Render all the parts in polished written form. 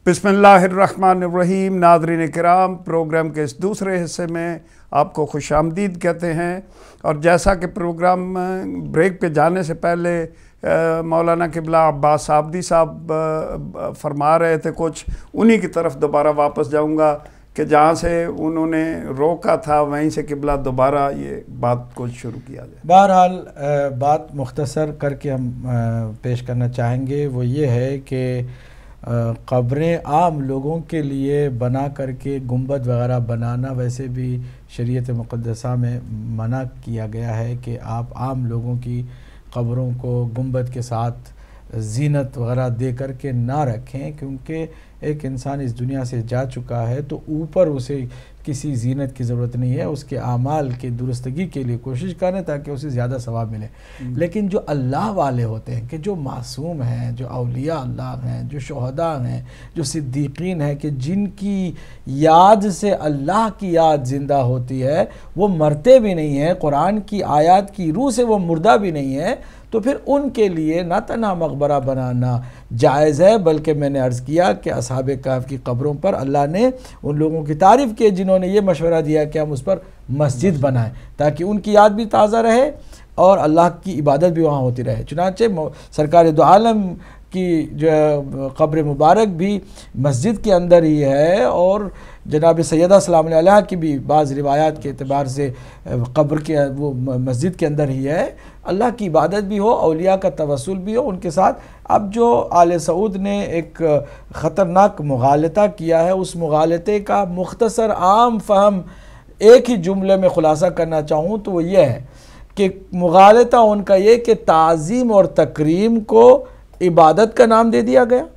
बिस्मिल्लाहिर्रहमानिर्रहीम। नाज़रीन किराम, प्रोग्राम के इस दूसरे हिस्से में आपको खुश आमदीद कहते हैं। और जैसा कि प्रोग्राम ब्रेक पे जाने से पहले मौलाना क़िबला अब्बास आबदी साहब फरमा रहे थे, कुछ उन्हीं की तरफ दोबारा वापस जाऊंगा कि जहाँ से उन्होंने रोका था वहीं से क़िबला दोबारा ये बात को शुरू किया जाए। बहरहाल बात मुख्तसर करके हम पेश करना चाहेंगे, वो ये है कि क़ब्रें आम लोगों के लिए बना करके गुंबद वगैरह बनाना वैसे भी शरीयत मुक़द्दसा में मना किया गया है कि आप आम लोगों की क़ब्रों को गुंबद के साथ ज़ीनत वगैरह दे कर के ना रखें, क्योंकि एक इंसान इस दुनिया से जा चुका है तो ऊपर उसे किसी ज़ीनत की ज़रूरत नहीं है। उसके आमाल के दुरुस्तगी के लिए कोशिश करें ताकि उसे ज़्यादा सवाब मिले। लेकिन जो अल्लाह वाले होते हैं, कि जो मासूम हैं, जो औलिया अल्लाह हैं, जो शुहदा हैं, जो सिद्दीक़ीन हैं, कि जिनकी याद से अल्लाह की याद ज़िंदा होती है, वो मरते भी नहीं हैं, कुरान की आयत की रूह से वो मुर्दा भी नहीं है, तो फिर उनके लिए ना तन्हा मकबरा बनाना जायज़ है, बल्कि मैंने अर्ज़ किया कि असहाबे कहफ़ की क़ब्रों पर अल्लाह ने उन लोगों की तारीफ़ की जिन्होंने ये मशवरा दिया कि हम उस पर मस्जिद बनाएं ताकि उनकी याद भी ताज़ा रहे और अल्लाह की इबादत भी वहाँ होती रहे। चुनांचे सरकार दो आलम की जो क़ब्र मुबारक भी मस्जिद के अंदर ही है, और जनाब सैयदा सलाम अलैहा की भी बाज़ रिवायात के एतबार से क़ब्र के वो मस्जिद के अंदर ही है। अल्लाह की इबादत भी हो, औलिया का तवस्सुल भी हो उनके साथ। अब जो आले सऊद ने एक ख़तरनाक मुग़ालता किया है, उस मुग़ालते का मुख्तसर आम फ़हम एक ही जुमले में ख़ुलासा करना चाहूँ तो वो ये है कि मुग़ालता उनका ये कि ताज़ीम और तकरीम को इबादत का नाम दे दिया गया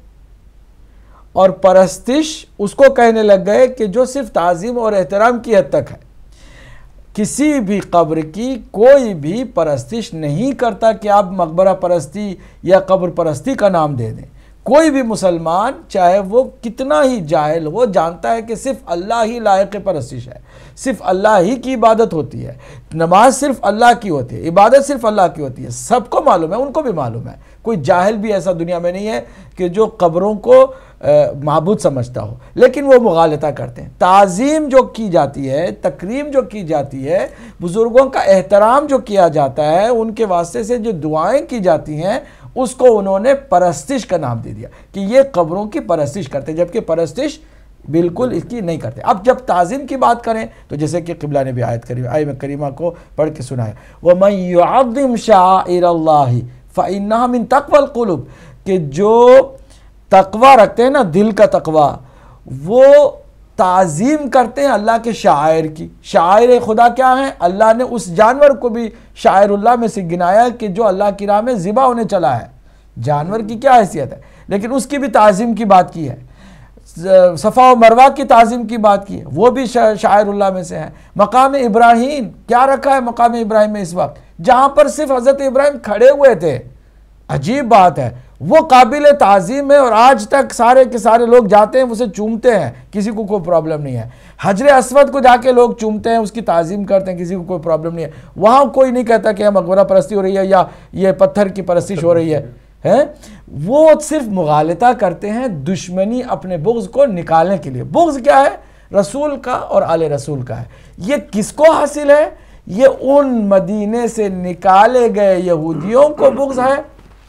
और परस्तिश उसको कहने लग गए कि जो सिर्फ ताज़ीम और एहतराम की हद तक है। किसी भी क़ब्र की कोई भी परस्तिश नहीं करता कि आप मकबरा परस्ती या क़ब्र परस्ती का नाम दे दें। कोई भी मुसलमान चाहे वो कितना ही जाहिल हो, जानता है कि सिर्फ अल्लाह ही लायक परस्तिश है, सिर्फ अल्लाह ही की इबादत होती है, नमाज सिर्फ अल्लाह की होती है, इबादत सिर्फ अल्लाह की होती है। सबको मालूम है, उनको भी मालूम है। कोई जाहिल भी ऐसा दुनिया में नहीं है कि जो क़ब्रों को माबूद समझता हो, लेकिन वो मुग़ालता करते हैं। ताज़ीम जो की जाती है, तकरीम जो की जाती है, बुज़ुर्गों का एहतराम जो किया जाता है, उनके वास्ते से जो दुआएं की जाती हैं, उसको उन्होंने परस्तिश का नाम दे दिया कि ये क़ब्रों की परस्तिश करते, जबकि परस्तिश बिल्कुल इसकी नहीं करते। अब जब ताज़ीम की बात करें तो जैसे कि क़िबला ने भी आयत करीमा को पढ़ के सुनाया, वमन युअज़्ज़िम शाइरल्लाहि फ़इन्नहा मिन तक़वल क़ुलूब, कि जो तक़वा रखते हैं ना, दिल का तक़वा, वो ताज़ीम करते हैं अल्लाह के शायर की। शायर खुदा क्या है? अल्लाह ने उस जानवर को भी शायरुल्लाह में से गिनाया कि जो अल्लाह की राह में ज़िबा होने चला है। जानवर की क्या हैसियत है, लेकिन उसकी भी ताज़ीम की बात की है। सफ़ा व मरवा की ताज़ीम की बात की है, वो भी शायरुल्लाह में से है। मकाम इब्राहीम क्या रखा है मकाम इब्राहीम में इस वक्त, जहाँ पर सिर्फ हज़रत इब्राहीम खड़े हुए थे। अजीब बात है, वो काबिल ताज़ीम है और आज तक सारे के सारे लोग जाते हैं, उसे चूमते हैं, किसी को कोई प्रॉब्लम नहीं है। हजर अस्वद को जाके लोग चूमते हैं, उसकी ताज़ीम करते हैं, किसी को कोई प्रॉब्लम नहीं है। वहाँ कोई नहीं कहता कि मकबरा परस्ती हो रही है या ये पत्थर की परस्तिश हो रही है। वो सिर्फ मुग़ालता करते हैं दुश्मनी, अपने बुग़्ज़ को निकालने के लिए। बुग़्ज़ क्या है? रसूल का और आले रसूल का है। ये किसको हासिल है? ये उन मदीने से निकाले गए यहूदियों को बुग़्ज़ है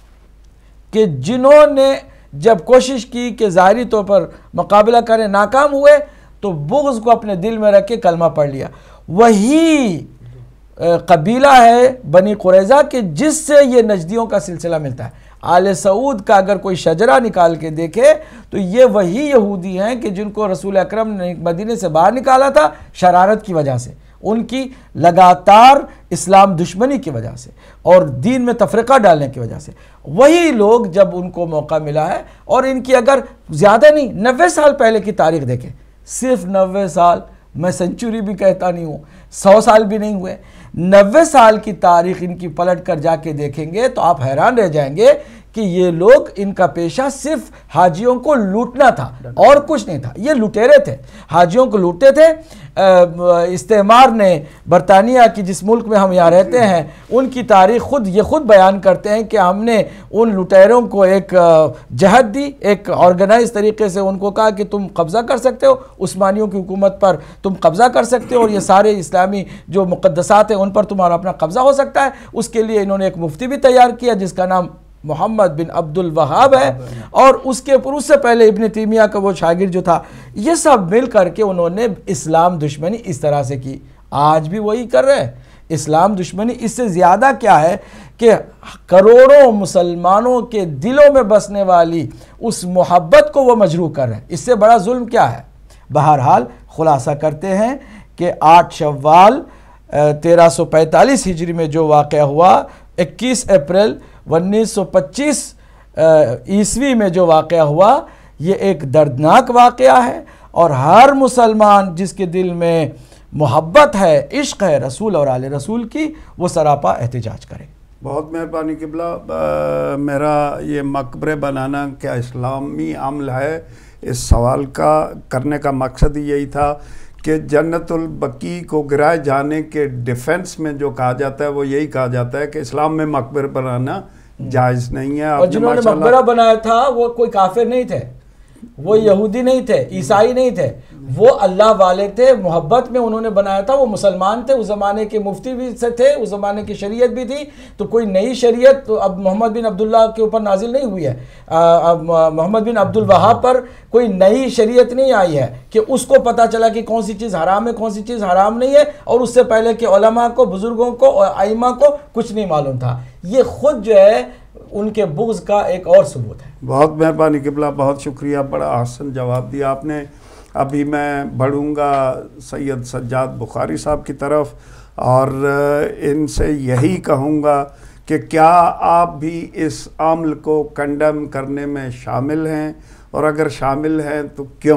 कि जिन्होंने जब कोशिश की कि ज़ाहिरी तौर पर मुकाबला करें, नाकाम हुए, तो बुग़्ज़ को अपने दिल में रख के कलमा पढ़ लिया। वही कबीला है बनी कुरैज़ा के जिससे ये नजदियों का सिलसिला मिलता है। आले सऊद का अगर कोई शजरा निकाल के देखे तो ये वही यहूदी हैं कि जिनको रसूल अकरम ने मदीने से बाहर निकाला था शरारत की वजह से, उनकी लगातार इस्लाम दुश्मनी की वजह से और दीन में तफरीक़ा डालने की वजह से। वही लोग जब उनको मौका मिला है, और इनकी अगर ज़्यादा नहीं 90 साल पहले की तारीख़ देखें, सिर्फ 90 साल, मैं सेंचुरी भी कहता नहीं हूँ, 100 साल भी नहीं हुए, 90 साल की तारीख़ इनकी पलट कर जाके देखेंगे तो आप हैरान रह जाएंगे کہ یہ لوگ ان کا پیشہ صرف حاجیوں کو لوٹنا تھا اور کچھ نہیں تھا. یہ لٹیرے تھے, حاجیوں کو لوٹتے تھے. استعمار نے برطانیہ کی جس ملک میں ہم یہاں رہتے ہیں ان کی تاریخ خود بیان کرتے ہیں کہ ہم نے ان لٹیروں کو ایک جہد دی, ایک آرگنائز طریقے سے ان کو کہا کہ تم قبضہ کر سکتے ہو عثمانیوں کی حکومت پر, تم قبضہ کر سکتے ہو اور یہ سارے اسلامی جو مقدسات ہیں ان پر تمہارا اپنا قبضہ ہو سکتا ہے. اس کے لیے انہوں نے ایک مفتی بھی تیار کیا جس کا نام محمد بن عبد الوہاب ہے, اور اس سے پہلے ابن تیمیہ کا وہ شاگرد جو تھا. یہ سب مل کر کے انہوں نے اسلام دشمنی اس طرح سے کی. آج بھی وہی کر رہے ہیں. اسلام دشمنی اس سے زیادہ کیا ہے کہ کروڑوں مسلمانوں کے دلوں میں بسنے والی اس محبت کو وہ مجروح کر رہے ہیں. اس سے بڑا ظلم کیا ہے؟ بہرحال خلاصہ کرتے ہیں کہ 8 شوال 1345 ہجری میں جو واقعہ ہوا, 21 اپریل 1925 عیسوی میں جو واقعہ ہوا, یہ ایک دردناک واقعہ ہے, اور ہر مسلمان جس کے دل میں محبت ہے, عشق ہے رسول اور آل رسول کی, وہ سراپا احتجاج کرے. بہت مہربانی قبلہ. میرا یہ مقبرے بنانا کیا اسلامی عمل ہے, اس سوال کا کرنے کا مقصد ہی یہی تھا کہ جنت البقیع کو گرائے جانے کے ڈیفنس میں جو کہا جاتا ہے وہ یہی کہا جاتا ہے کہ اسلام میں مقبرہ بنانا جائز نہیں ہے. اور جنہوں نے مقبرہ بنایا تھا وہ کوئی کافر نہیں تھے, وہ یہودی نہیں تھے, عیسائی نہیں تھے, وہ اللہ والے تھے. محبت میں انہوں نے بنایا تھا. وہ مسلمان تھے, اس زمانے کے مفتی بھی سے تھے, اس زمانے کی شریعت بھی تھی. تو کوئی نئی شریعت تو اب محمد بن عبداللہ کے اوپر نازل نہیں ہوئی ہے. محمد بن عبد الوہاب پر کوئی نئی شریعت نہیں آئی ہے کہ اس کو پتہ چلا کہ کون سی چیز حرام ہے, کون سی چیز حرام نہیں ہے, اور اس سے پہلے کہ علماء کو, بزرگوں کو, ائمہ کو کچھ نہیں معلوم تھا. یہ خود جو ہے ان کے بغض کا ایک اور ثبوت ہے. بہت مہربانی قبلہ, بہت شکریہ, بڑا احسن جواب دیا آپ نے. ابھی میں بڑھوں گا سید سجاد بخاری صاحب کی طرف اور ان سے یہی کہوں گا کہ کیا آپ بھی اس عمل کو کنڈم کرنے میں شامل ہیں, اور اگر شامل ہیں تو کیوں؟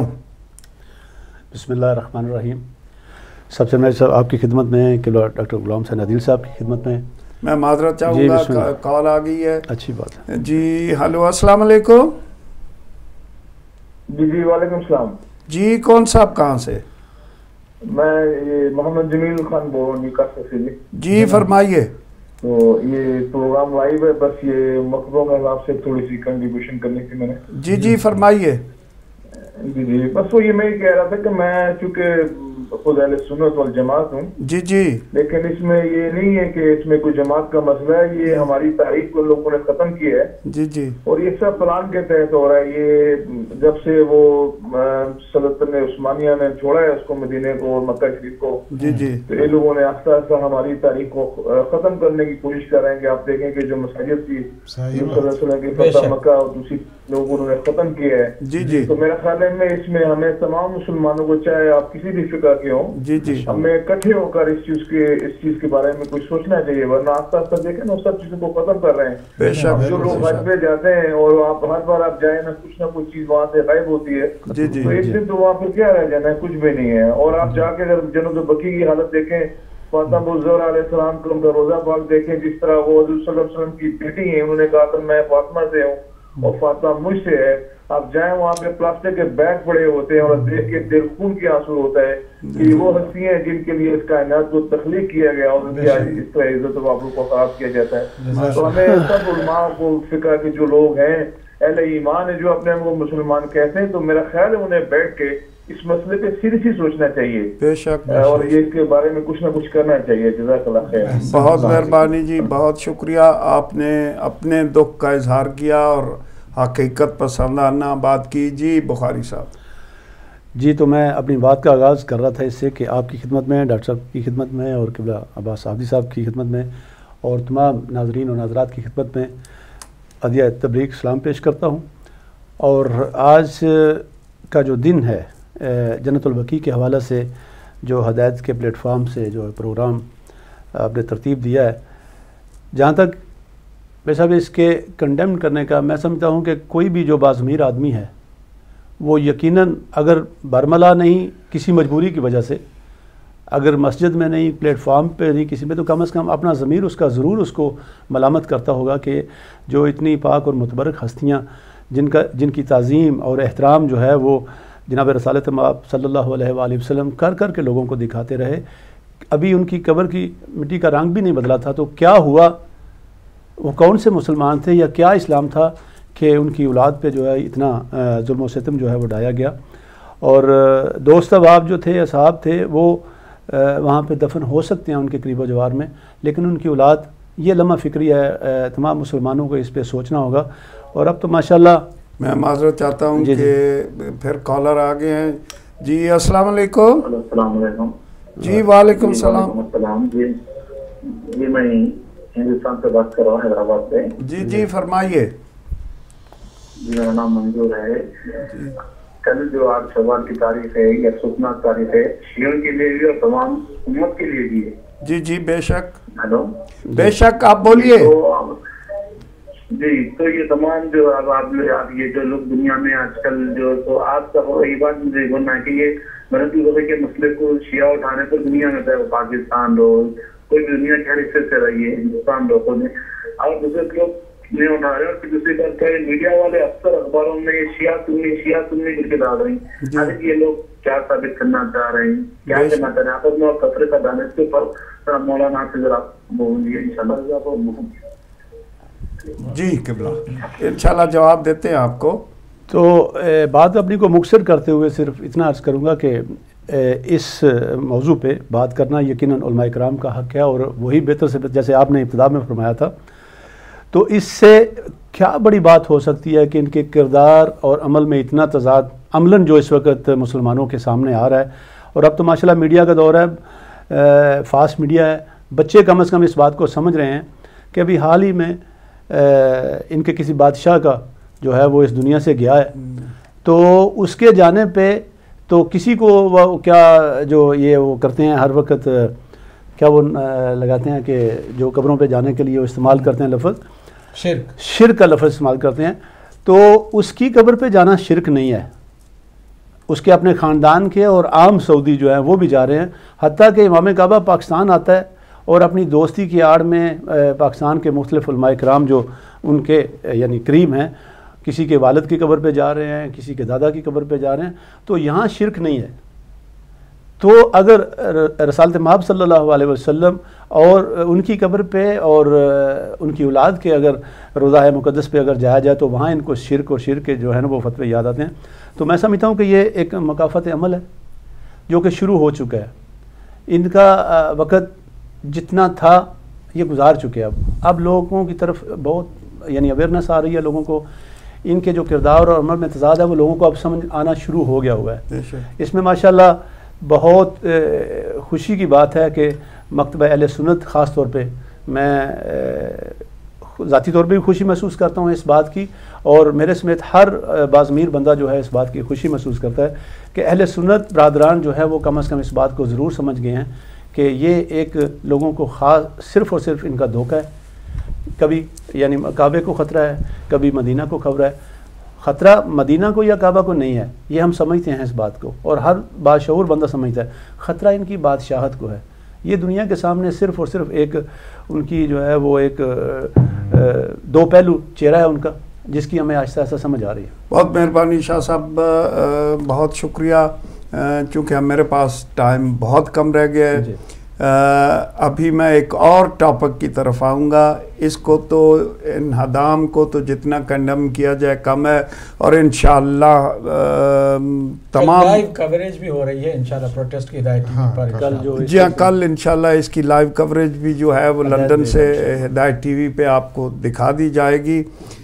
بسم اللہ الرحمن الرحیم. سب سے پہلے آپ کی خدمت میں قبلہ ڈاکٹر غلام حسین عادل صاحب کی خدمت میں معذرت چاہوں گا, کال آ گئی ہے. اچھی بات ہے جی. ہلو, السلام علیکم. جی وعلیکم السلام. جی کون صاحب کہاں سے؟ میں محمد جمیل خان بول رہا ہوں نیوکاسٹل سے. جی فرمائیے. تو یہ پروگرام لائیو ہے, بس یہ مقبروں کے حساب سے تھوڑی سی کنٹریبیوشن کرنی تھی میں نے. جی فرمائیے. جی بس وہ یہ میں ہی کہہ رہا تھا کہ میں چونکہ خود اہل سنت والجماعت ہوں. جی لیکن اس میں یہ نہیں ہے کہ اس میں کوئی جماعت کا مسئلہ ہے. یہ ہماری تاریخ کو لوگوں نے ختم کیا ہے. جی اور یہ سب پلان کے تحت ہو رہا ہے. یہ جب سے وہ سلطنت عثمانیہ نے چھوڑا ہے اس کو, مدینے کو اور مکہ شریف کو, جی تو یہ لوگوں نے آہستہ آہستہ ہماری تاریخ کو ختم کرنے کی کوشش کر رہے ہیں. کہ آپ دیکھیں کہ جو مساجد تھی صلی اللہ علیہ وسلم کی فتح مکہ اور دوسری لوگوں نے ختم کیا ہے. جی تو میرا خیال ہے اس میں ہمیں تمام مسلمانوں کو, چاہے آپ کسی بھی فقہ کے ہوں, ہمیں اکٹھے ہو کر اس چیز کے بارے میں کچھ سوچنا چاہیے. ورنہ آہستہ آہستہ دیکھیں نا سب چیزوں کو ختم کر رہے ہیں. جو لوگ حج پہ جاتے ہیں اور آپ ہر بار آپ جائیں نا, کچھ نہ کچھ چیز وہاں سے غائب ہوتی ہے. تو ایک دن تو وہاں پہ کیا رہ جانا ہے, کچھ بھی نہیں ہے. اور آپ جا کے اگر جنت البقیع کی حالت دیکھیں, فاطمہ الزہرا علیہ السلام کو ان کا روزہ پاک دیکھیں, جس طرح وہ حضور صلی اللہ علیہ وسلم کی بیٹی ہیں, انہوں نے کہا تھا میں فاطمہ سے ہوں اور فاطمہ مجھ سے ہے. آپ جائیں وہاں پہ پلاسٹک کے بیگ پڑے ہوتے ہیں اور دیکھ کے دل خون کی آنسو ہوتا ہے کہ وہ ہستی ہیں جن کے لیے اس کائنات کو تخلیق کیا گیا اور ان کی اس طرح عزت و آبرو کو خراب کیا جاتا ہے. تو ہمیں سب علماء کو, فقہ کے جو لوگ ہیں, اہل ایمان ہیں, جو اپنے آپ کو مسلمان کہتے ہیں, تو میرا خیال ہے انہیں بیٹھ کے اس مسئلے پہ سیریسلی سوچنا چاہیے. بے شک. اور یہ اس کے بارے میں کچھ نہ کچھ کرنا چاہیے. جزاک اللہ خیر. بہت مہربانی جی, بہت شکریہ. آپ نے اپنے دکھ کا اظہار کیا اور حقیقت پسندانہ بات کی. جی بخاری صاحب. جی تو میں اپنی بات کا آغاز کر رہا تھا اس سے کہ آپ کی خدمت میں, ڈاکٹر صاحب کی خدمت میں, اور قبلہ عباس عابدی صاحب کی خدمت میں, اور تمام ناظرین اور ناظرات کی خدمت میں عدیہ تبلیغ سلام پیش کرتا ہوں. اور آج کا جو دن ہے جنت البقیع کے حوالے سے جو ہدایت کے پلیٹ فارم سے جو پروگرام آپ نے ترتیب دیا ہے, جہاں تک ویسا بھی اس کے کنڈیم کرنے کا, میں سمجھتا ہوں کہ کوئی بھی جو باضمیر آدمی ہے وہ یقیناً اگر برملا نہیں کسی مجبوری کی وجہ سے اگر مسجد میں نہیں، پلیٹ فارم پہ نہیں، کسی میں، تو کم از کم اپنا ضمیر اس کا ضرور اس کو ملامت کرتا ہوگا کہ جو اتنی پاک اور متبرک ہستیاں جن کی تعظیم اور احترام جو ہے وہ جناب رسالت مآب صلی اللہ علیہ وآلہ وسلم کر کے لوگوں کو دکھاتے رہے، ابھی ان کی قبر کی مٹی کا رنگ بھی نہیں بدلا تھا، تو کیا ہوا؟ وہ کون سے مسلمان تھے یا کیا اسلام تھا کہ ان کی اولاد پہ جو ہے اتنا ظلم و ستم جو ہے وہ ڈھایا گیا؟ اور دوست احباب جو تھے، اصحاب تھے، وہ وہاں پہ دفن ہو سکتے ہیں ان کے قریب و جوار میں، لیکن ان کی اولاد، یہ لمحہ فکری ہے، تمام مسلمانوں کو اس پہ سوچنا ہوگا۔ اور اب تو ماشاءاللہ میں معذرت چاہتا ہوں کہ پھر کالر آ گئے ہیں۔ جی السلام علیکم۔ السلام علیکم۔ جی وعلیکم السلام۔ جی میں ہندوستان سے بات کر رہا ہوں، حیدرآباد سے۔ جی فرمائیے۔ جی میرا نام منظور ہے۔ کل جو آج شوال کی تاریخ ہے، یہ افسوسناک تاریخ ہے شیعوں کے لیے بھی اور تمام امت کے لیے بھی ہے۔ جی بے شک۔ ہیلو، بے شک، آپ بولیے۔ جی تو یہ تمام جو اب آپ یہ جو لوگ دنیا میں آج کل جو، تو آپ کا یہ بات مجھے بولنا ہے کہ یہ مرضی وغیرہ کے مسئلے کو شیعہ اٹھانے پر دنیا میں پاکستان ہو، کوئی بھی دنیا کے ہر حصے سے رہیے، ہندوستان لوگوں نے اور دوسرے لوگ نہیں اٹھا رہے، اور پھر دوسری بات کیا ہے، میڈیا والے اکثر اخباروں میں شیعہ سنی کر کے ڈال رہے ہیں۔ آج یہ لوگ کیا ثابت کرنا چاہ رہے ہیں، کیا کہنا چاہ رہے ہیں؟ آپس میں اور کثرت کا دانے کے اوپر مولانا سے ذرا بولیے انشاءاللہ۔ جی قبلہ انشاءاللہ جواب دیتے ہیں آپ کو۔ تو بات اپنی کو مختصر کرتے ہوئے صرف اتنا عرض کروں گا کہ اس موضوع پہ بات کرنا یقیناً علماء کرام کا حق ہے، اور وہی بہتر سے بہتر، جیسے آپ نے ابتدا میں فرمایا تھا، تو اس سے کیا بڑی بات ہو سکتی ہے کہ ان کے کردار اور عمل میں اتنا تضاد عملاً جو اس وقت مسلمانوں کے سامنے آ رہا ہے۔ اور اب تو ماشاءاللہ میڈیا کا دور ہے، فاسٹ میڈیا ہے، بچے کم از کم اس بات کو سمجھ رہے ہیں کہ ابھی حال ہی میں ان کے کسی بادشاہ کا جو ہے وہ اس دنیا سے گیا ہے، تو اس کے جانے پہ تو کسی کو وہ کیا جو یہ وہ کرتے ہیں ہر وقت، کیا وہ لگاتے ہیں کہ جو قبروں پہ جانے کے لیے وہ استعمال کرتے ہیں لفظ شرک کا لفظ استعمال کرتے ہیں، تو اس کی قبر پہ جانا شرک نہیں ہے، اس کے اپنے خاندان کے اور عام سعودی جو ہیں وہ بھی جا رہے ہیں، حتیٰ کہ امام کعبہ پاکستان آتا ہے اور اپنی دوستی کی آڑ میں پاکستان کے مختلف علماء کرام جو ان کے یعنی قریب ہیں، کسی کے والد کی قبر پہ جا رہے ہیں، کسی کے دادا کی قبر پہ جا رہے ہیں، تو یہاں شرک نہیں ہے۔ تو اگر رسالت مآب صلی اللہ علیہ وسلم اور ان کی قبر پہ اور ان کی اولاد کے اگر روضہ مقدس پہ اگر جایا جائے تو وہاں ان کو شرک اور شرک کے جو ہے نا وہ فتوے یاد آتے ہیں۔ تو میں سمجھتا ہوں کہ یہ ایک مکافات عمل ہے جو کہ شروع ہو چکا ہے، ان کا وقت جتنا تھا یہ گزار چکے ہیں، اب لوگوں کی طرف بہت یعنی اویئرنیس آ رہی ہے، لوگوں کو ان کے جو کردار اور عمل میں تضاد ہے وہ لوگوں کو اب سمجھ آنا شروع ہو گیا ہوا ہے۔ اس میں ماشاءاللہ بہت خوشی کی بات ہے کہ مکتبہ اہل سنت خاص طور پہ میں ذاتی طور پہ بھی خوشی محسوس کرتا ہوں اس بات کی، اور میرے سمیت ہر باضمیر بندہ جو ہے اس بات کی خوشی محسوس کرتا ہے کہ اہل سنت برادران جو ہے وہ کم از کم اس بات کو ضرور سمجھ گئے ہیں کہ یہ ایک لوگوں کو خاص صرف اور صرف ان کا دھوکہ ہے، کبھی یعنی کعبے کو خطرہ ہے، کبھی مدینہ کو خطرہ ہے۔ خطرہ مدینہ کو یا کعبہ کو نہیں ہے، یہ ہم سمجھتے ہیں اس بات کو، اور ہر باشعور بندہ سمجھتا ہے، خطرہ ان کی بادشاہت کو ہے۔ یہ دنیا کے سامنے صرف اور صرف ایک ان کی جو ہے وہ ایک دو پہلو چہرہ ہے ان کا، جس کی ہمیں آہستہ آہستہ سمجھ آ رہی ہے۔ بہت مہربانی شاہ صاحب، بہت شکریہ۔ چونکہ میرے پاس ٹائم بہت کم رہ گیا ہے، ابھی میں ایک اور ٹاپک کی طرف آؤں گا۔ اس کو تو انہدام کو تو جتنا کنڈم کیا جائے کم ہے، اور انشاءاللہ تمام لائیو کوریج بھی ہو رہی ہے انشاءاللہ پروٹیسٹ کی ہدایت ٹی وی پر۔ جی ہاں، کل انشاءاللہ اس کی لائیو کوریج بھی جو ہے وہ لندن سے ہدایت ٹی وی پہ آپ کو دکھا دی جائے گی۔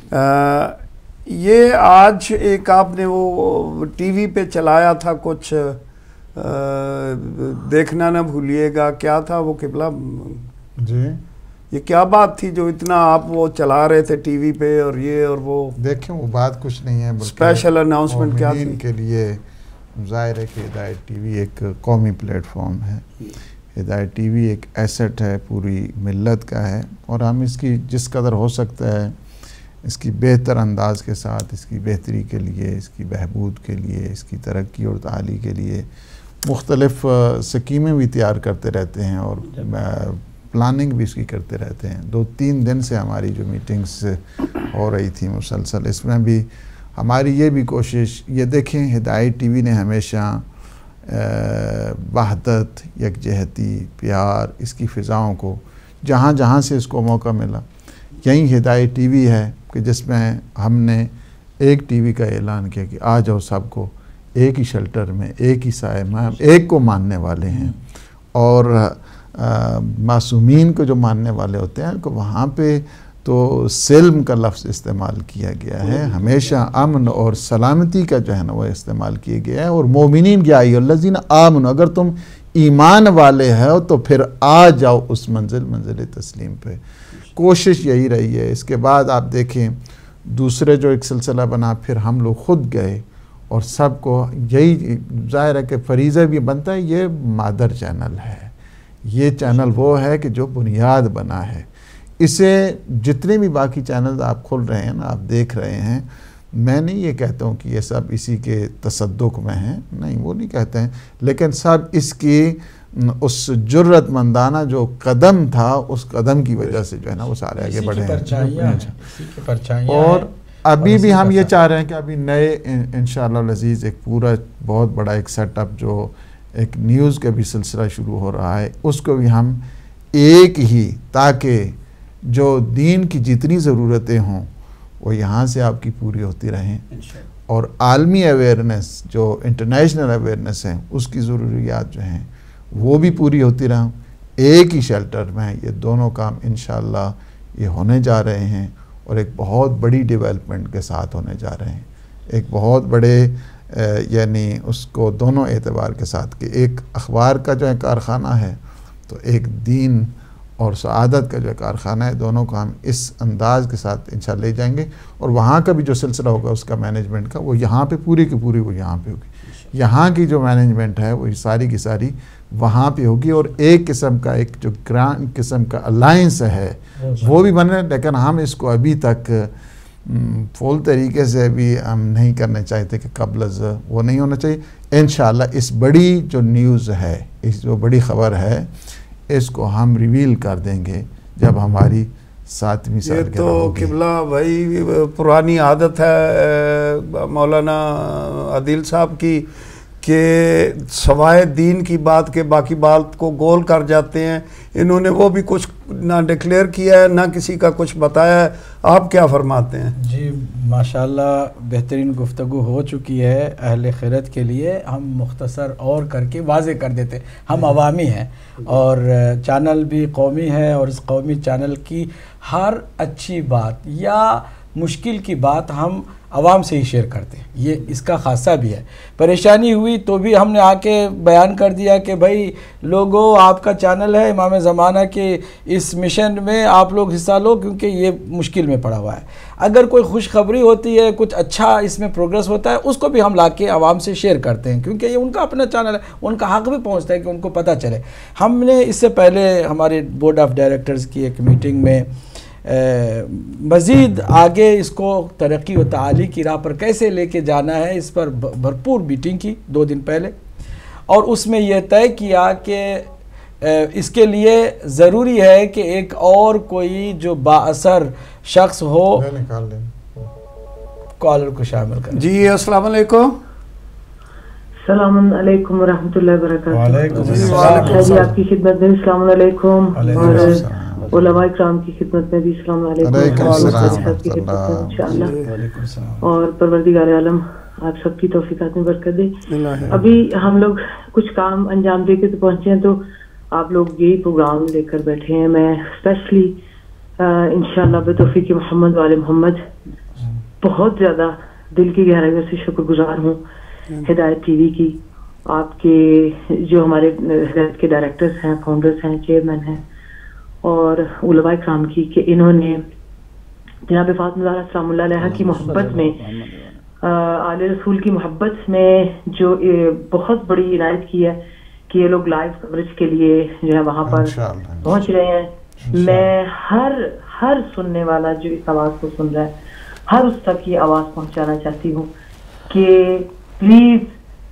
یہ آج ایک آپ نے وہ ٹی وی پہ چلایا تھا کچھ، دیکھنا نہ بھولیے گا، کیا تھا وہ قبلہ؟ جی یہ کیا بات تھی جو اتنا آپ وہ چلا رہے تھے ٹی وی پہ، اور یہ اور وہ؟ دیکھیں وہ بات کچھ نہیں ہے، اسپیشل اناؤنسمنٹ کیا تھی؟ کے لیے ظاہر ہے کہ ہدایت ٹی وی ایک قومی پلیٹ فارم ہے، ہدایت ٹی وی ایک ایسٹ ہے، پوری ملت کا ہے، اور ہم اس کی جس قدر ہو سکتا ہے اس کی بہتر انداز کے ساتھ، اس کی بہتری کے لیے، اس کی بہبود کے لیے، اس کی ترقی اور تعالی کے لیے مختلف سکیمیں بھی تیار کرتے رہتے ہیں اور پلاننگ بھی اس کی کرتے رہتے ہیں. 2-3 دن سے ہماری جو میٹنگز ہو رہی تھی مسلسل، اس میں بھی ہماری یہ بھی کوشش، یہ دیکھیں ہدایت ٹی وی نے ہمیشہ وحدت، یکجہتی، پیار، اس کی فضاؤں کو جہاں جہاں سے اس کو موقع ملا، یہی ہدایت ٹی وی ہے کہ جس میں ہم نے ایک ٹی وی کا اعلان کیا کہ آ جاؤ سب کو ایک ہی شیلٹر میں، ایک ہی سائے میں، ہم ایک کو ماننے والے ہیں. اور معصومین کو جو ماننے والے ہوتے ہیں کہ وہاں پہ تو سلم کا لفظ استعمال کیا گیا ہے، ہمیشہ امن اور سلامتی کا جو ہے نا وہ استعمال کیا گیا ہے. اور مومنین یا ایھا الذین آمنوا، اگر تم ایمان والے ہو تو پھر آ جاؤ اس منزل تسلیم پہ. کوشش یہی رہی ہے. اس کے بعد آپ دیکھیں دوسرے جو ایک سلسلہ بنا، پھر ہم لوگ خود گئے اور سب کو یہی ظاہر ہے کہ فریضہ بھی بنتا ہے، یہ مادر چینل ہے، یہ چینل وہ ہے کہ جو بنیاد بنا ہے. اسے جتنے بھی باقی چینلز آپ کھول رہے ہیں نا، آپ دیکھ رہے ہیں، میں نہیں یہ کہتا ہوں کہ یہ سب اسی کے تصدق میں ہیں، نہیں وہ نہیں کہتے ہیں، لیکن سب اس کی اس جرت مندانہ جو قدم تھا، اس قدم کی وجہ سے جو ہے نا وہ سارے آگے بڑھے ہیں. اور ابھی بھی ہم یہ چاہ رہے ہیں کہ ابھی نئے انشاءاللہ العزیز ایک پورا بہت بڑا ایک سیٹ اپ جو ایک نیوز کا بھی سلسلہ شروع ہو رہا ہے، اس کو بھی ہم ایک ہی، تاکہ جو دین کی جتنی ضرورتیں ہوں وہ یہاں سے آپ کی پوری ہوتی رہیں، اور عالمی اویئرنیس جو انٹرنیشنل اویئرنیس ہے اس کی ضروریات جو ہیں وہ بھی پوری ہوتی رہیں. ایک ہی شیلٹر میں یہ دونوں کام انشاءاللہ یہ ہونے جا رہے ہیں، اور ایک بہت بڑی ڈیولپمنٹ کے ساتھ ہونے جا رہے ہیں. ایک بہت بڑے یعنی اس کو دونوں اعتبار کے ساتھ کہ ایک اخبار کا جو ہے کارخانہ ہے، تو ایک دین اور سعادت کا جو کارخانہ ہے، دونوں کو ہم اس انداز کے ساتھ انشاءاللہ لے جائیں گے. اور وہاں کا بھی جو سلسلہ ہوگا اس کا مینجمنٹ کا، وہ یہاں پہ پوری کی پوری وہ یہاں پہ ہوگی. یہاں کی جو مینجمنٹ ہے وہ ساری کی ساری وہاں پہ ہوگی، اور ایک قسم کا ایک جو گرانڈ قسم کا الائنس ہے وہ بھی بنے. لیکن ہم اس کو ابھی تک فول طریقے سے بھی ہم نہیں کرنا چاہتے کہ قبل از وہ نہیں ہونا چاہیے. انشاءاللہ اس بڑی جو نیوز ہے، اس جو بڑی خبر ہے، اس کو ہم ریویل کر دیں گے جب ہماری 7ویں سالگرہ ہوگی. یہ تو قبلہ بھائی پرانی عادت ہے مولانا عادل صاحب کی کہ سوائے دین کی بات کے باقی بات کو گول کر جاتے ہیں. انہوں نے وہ بھی کچھ نہ ڈکلیئر کیا ہے، نہ کسی کا کچھ بتایا ہے. آپ کیا فرماتے ہیں؟ جی ماشاءاللہ بہترین گفتگو ہو چکی ہے اہل خیرت کے لیے. ہم مختصر اور کر کے واضح کر دیتے، ہم عوامی ہیں اور چینل بھی قومی ہے، اور اس قومی چینل کی ہر اچھی بات یا مشکل کی بات ہم عوام سے ہی شیئر کرتے ہیں. یہ اس کا خاصہ بھی ہے. پریشانی ہوئی تو بھی ہم نے آ کے بیان کر دیا کہ بھائی لوگوں، آپ کا چینل ہے، امام زمانہ کے اس مشن میں آپ لوگ حصہ لو، کیونکہ یہ مشکل میں پڑا ہوا ہے. اگر کوئی خوشخبری ہوتی ہے، کچھ اچھا اس میں پروگریس ہوتا ہے، اس کو بھی ہم لا کے عوام سے شیئر کرتے ہیں، کیونکہ یہ ان کا اپنا چینل ہے، ان کا حق بھی پہنچتا ہے کہ ان کو پتہ چلے. ہم نے اس سے پہلے ہمارے بورڈ آف ڈائریکٹرز کی ایک میٹنگ میں مزید آگے اس کو ترقی و تعالی کی راہ پر کیسے لے کے جانا ہے، اس پر بھرپور میٹنگ کی 2 دن پہلے، اور اس میں یہ طے کیا کہ اس کے لیے ضروری ہے کہ ایک اور کوئی جو با اثر شخص ہو. کالر کو شامل کریں. جی السلام علیکم. السلام علیکم ورحمۃ اللہ وبرکاتہ. وعلیکم السلام. جی آپ کی خدمت میں السلام علیکم، اور علماء کرام کی خدمت میں بھی السلام علیکم انشاءاللہ، اور پروردگار عالم آپ سب کی توفیقات میں برکت دے. ابھی ہم لوگ کچھ کام انجام دے کے تو پہنچے ہیں، تو آپ لوگ یہی پروگرام لے کر بیٹھے ہیں. میں اسپیشلی انشاءاللہ بتوفیق محمد وآل محمد بہت زیادہ دل کی گہرائیوں سے شکر گزار ہوں ہدایت ٹی وی کی، آپ کے جو ہمارے ہدایت کے ڈائریکٹرز ہیں، فاؤنڈرز ہیں، چیئرمین ہیں، اور علماء کرام کی، کہ انہوں نے جناب فاطمہ زہرا سلام اللہ علیہا کی محبت میں، آل رسول کی محبت میں جو بہت بڑی عنایت کی ہے کہ یہ لوگ لائیو کوریج کے لیے جو ہے وہاں پر پہنچ رہے ہیں. میں ہر سننے والا جو اس آواز کو سن رہا ہے، ہر اس تک یہ آواز پہنچانا چاہتی ہوں کہ پلیز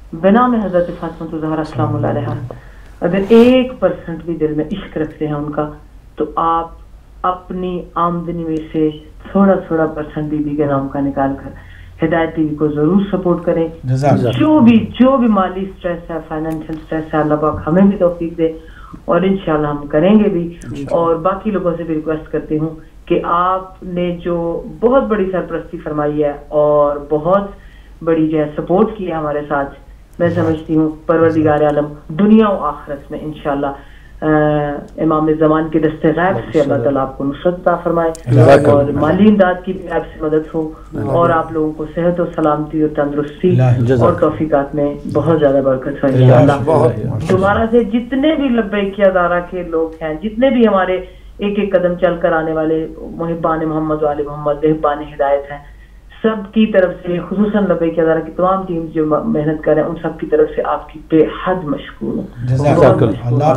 بنام حضرت فاطمہ الزہرا سلام اللہ علیہا اگر 1% بھی دل میں عشق رکھتے ہیں ان کا تو آپ اپنی آمدنی میں سے تھوڑا تھوڑا پرسنٹ بی بی کے نام کا نکال کر ہدایت ٹی وی کو ضرور سپورٹ کریں. جو بھی مالی سٹریس ہے، فائنینشیل سٹریس ہے، اللہ پاک ہمیں بھی توفیق دے اور انشاءاللہ ہم کریں گے بھی. اور باقی لوگوں سے بھی ریکویسٹ کرتی ہوں کہ آپ نے جو بہت بڑی سرپرستی فرمائی ہے اور بہت بڑی جو ہے سپورٹ کی ہے ہمارے ساتھ، میں سمجھتی ہوں پروردگار عالم دنیا و آخرت میں انشاءاللہ امام زمان کے دست غیب سے اللہ تعالیٰ آپ کو نصرت عطا فرمائے اور مالی امداد کی بھی آپ سے مدد ہو اور آپ لوگوں کو صحت و سلامتی اور تندرستی اور توفیقات میں بہت زیادہ برکت ہو انشاءاللہ. دوبارہ سے جتنے بھی لبیک ادارہ کے لوگ ہیں، جتنے بھی ہمارے ایک ایک قدم چل کر آنے والے محبان محمد والے محمد محبان ہدایت ہیں، سب کی طرف سے خصوصاً لبیک ادارہ کی تمام ٹیم جو محنت کریں ان سب کی طرف سے آپ کی بے حد مشکور ہوں.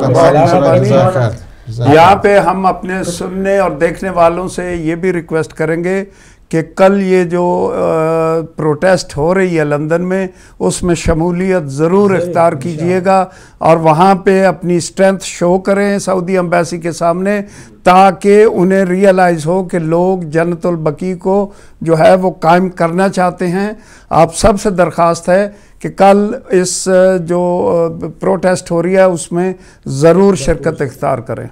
یہاں پہ ہم اپنے سننے اور دیکھنے والوں سے یہ بھی ریکویسٹ کریں گے کہ کل یہ جو پروٹیسٹ ہو رہی ہے لندن میں، اس میں شمولیت ضرور اختیار کیجئے گا اور وہاں پہ اپنی اسٹرینتھ شو کریں سعودی ایمبیسی کے سامنے، تاکہ انہیں ریئلائز ہو کہ لوگ جنت البقیع کو جو ہے وہ قائم کرنا چاہتے ہیں. آپ سب سے درخواست ہے کہ کل اس جو پروٹیسٹ ہو رہی ہے اس میں ضرور شرکت اختیار کریں.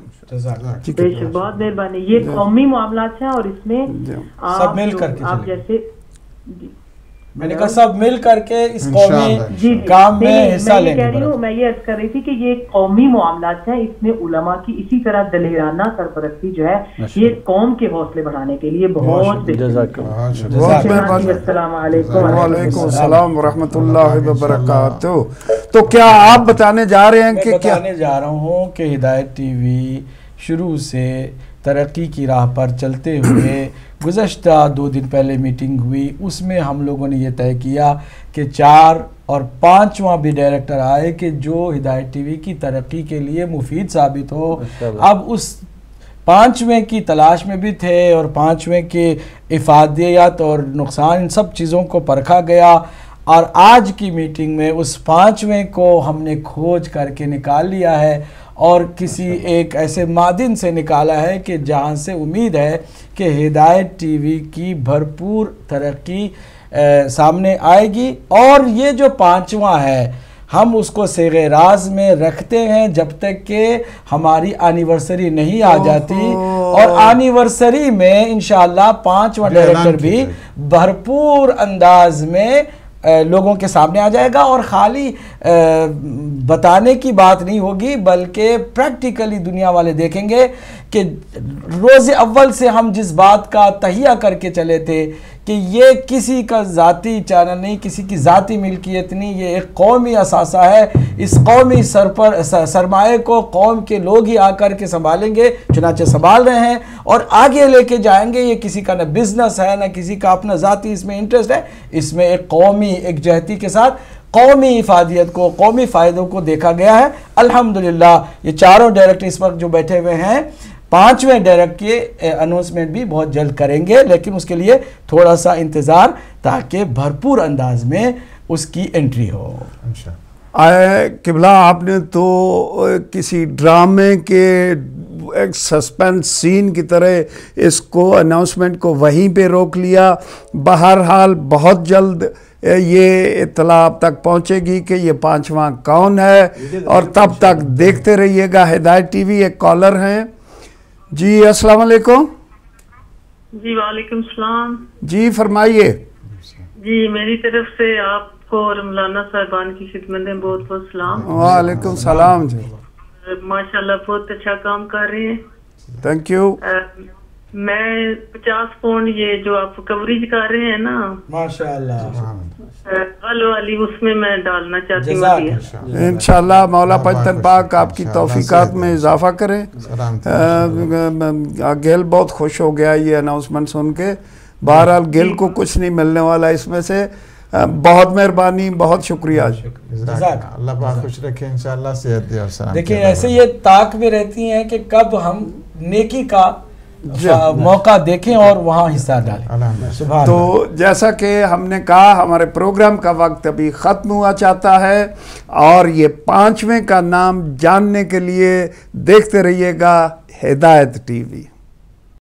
بہت مہربانی. یہ قومی معاملات ہیں اور اس میں سب مل کر کے آپ جیسے میں نے کہا سب مل کر کے اس قومی کام میں حصہ لیں گے. میں یہ عرض کر رہی تھی کہ یہ قومی معاملات ہیں، اس میں علماء کی اسی طرح دلیرانہ سرپرستی جو ہے یہ قوم کے حوصلے بڑھانے کے لیے بہت السلام علیکم. وعلیکم السلام ورحمۃ اللہ وبرکاتہ. تو کیا آپ بتانے جا رہے ہیں کہ کیا بتانے جا رہا ہوں کہ ہدایت ٹی وی شروع سے ترقی کی راہ پر چلتے ہوئے گزشتہ 2 دن پہلے میٹنگ ہوئی، اس میں ہم لوگوں نے یہ طے کیا کہ 4 اور 5واں بھی ڈائریکٹر آئے کہ جو ہدایت ٹی وی کی ترقی کے لیے مفید ثابت ہو. اب اس 5ویں کی تلاش میں بھی تھے اور 5ویں کی افادیت اور نقصان ان سب چیزوں کو پرکھا گیا اور آج کی میٹنگ میں اس 5ویں کو ہم نے کھوج کر کے نکال لیا ہے اور کسی ایک ایسے معدن سے نکالا ہے کہ جہاں سے امید ہے کہ ہدایت ٹی وی کی بھرپور ترقی سامنے آئے گی. اور یہ جو 5واں ہے ہم اس کو صیغ راز میں رکھتے ہیں جب تک کہ ہماری اینیورسری نہیں آ جاتی، اور اینیورسری میں انشاءاللہ 5واں ڈائریکٹر بھی بھرپور انداز میں لوگوں کے سامنے آ جائے گا. اور خالی بتانے کی بات نہیں ہوگی بلکہ پریکٹیکلی دنیا والے دیکھیں گے کہ روز اول سے ہم جس بات کا تہیہ کر کے چلے تھے کہ یہ کسی کا ذاتی چینل نہیں، کسی کی ذاتی ملکیت نہیں، یہ ایک قومی اثاثہ ہے. اس قومی سرمایہ کو قوم کے لوگ ہی آ کر کے سنبھالیں گے، چنانچہ سنبھال رہے ہیں اور آگے لے کے جائیں گے. یہ کسی کا نہ بزنس ہے نہ کسی کا اپنا ذاتی اس میں انٹرسٹ ہے، اس میں ایک قومی ایک جہتی کے ساتھ قومی افادیت کو، قومی فائدوں کو دیکھا گیا ہے. الحمدللہ یہ 4 ڈائریکٹر اس وقت جو بیٹھے ہوئے ہیں 5ویں ڈائریکٹ کے اناؤنسمنٹ بھی بہت جلد کریں گے، لیکن اس کے لیے تھوڑا سا انتظار تاکہ بھرپور انداز میں اس کی انٹری ہو. قبلہ آپ نے تو کسی ڈرامے کے ایک سسپینس سین کی طرح اس کو اناؤنسمنٹ کو وہیں پہ روک لیا. بہرحال بہت جلد یہ اطلاع آپ تک پہنچے گی کہ یہ 5واں کون ہے، اور تب تک دیکھتے رہیے گا ہدایت ٹی وی. ایک کالر ہیں. جی السلام علیکم. جی وعلیکم السلام. جی فرمائیے. جی میری طرف سے آپ کو اور مولانا صاحبان کی خدمت میں بہت بہت سلام. وعلیکم السلام. جی ماشاءاللہ بہت اچھا کام کر رہے ہیں. Thank you. میں 50 پاؤنڈ یہ جو آپ کوریج کر رہے ہیں نا ماشاءاللہ والی اس میں میں ڈالنا چاہتی ہوں. انشاءاللہ مولا پنجتن پاک آپ کی توفیقات میں اضافہ کریں. گل بہت خوش ہو گیا یہ اناؤنسمنٹ سن کے. بہرحال گل کو کچھ نہیں ملنے والا اس میں سے. بہت مہربانی، بہت شکریہ. اللہ پاک خوش رکھے انشاءاللہ، صحت دے اور سلام. دیکھیں ایسے یہ طاق میں رہتی ہیں کہ کب ہم نیکی کا موقع دیکھیں اور وہاں حصہ ڈالیں. تو جیسا کہ ہم نے کہا ہمارے پروگرام کا وقت ابھی ختم ہوا چاہتا ہے، اور یہ 5ویں کا نام جاننے کے لیے دیکھتے رہیے گا ہدایت ٹی وی.